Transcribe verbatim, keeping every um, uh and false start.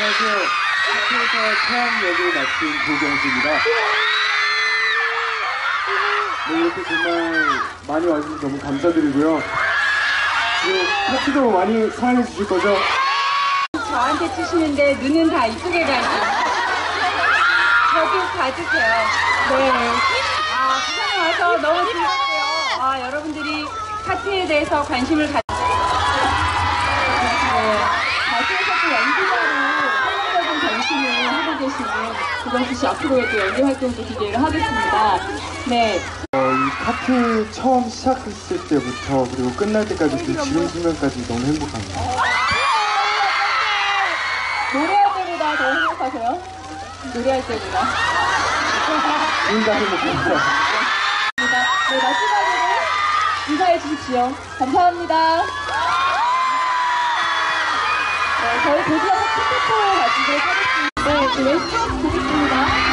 안녕하세요. 학교에서 태양 역을 맡은 고경수입니다. 네, 이렇게 정말 많이 와주셔서 너무 감사드리고요. 그리고 파트도 많이 사랑해 주실 거죠? 저한테 치시는데 눈은 다 이쪽에 가 있어요. 저기 봐주세요. 네. 아, 부산에 와서 너무 즐겁고요. 아, 여러분들이 파트에 대해서 관심을 가져. 네. 가수에서 또 연기자로 활동적인 전심을 하고 계시는 고경수 씨 앞으로의 또 연기 활동도 기대를 하겠습니다. 네. 어, 이 파트 처음 시작했을 때부터 그리고 끝날 때까지 그 지금 순간까지 너무 행복합니다. 노래할 때보다 더 행복하세요? 노래할 때보다. 둘 다 행복합니다. 네, 마지막으로 인사해 주십시오. 감사합니다. 네, 저희 도시락 콘서트 가지도록 하겠습니다. 네, 왼쪽 보겠습니다.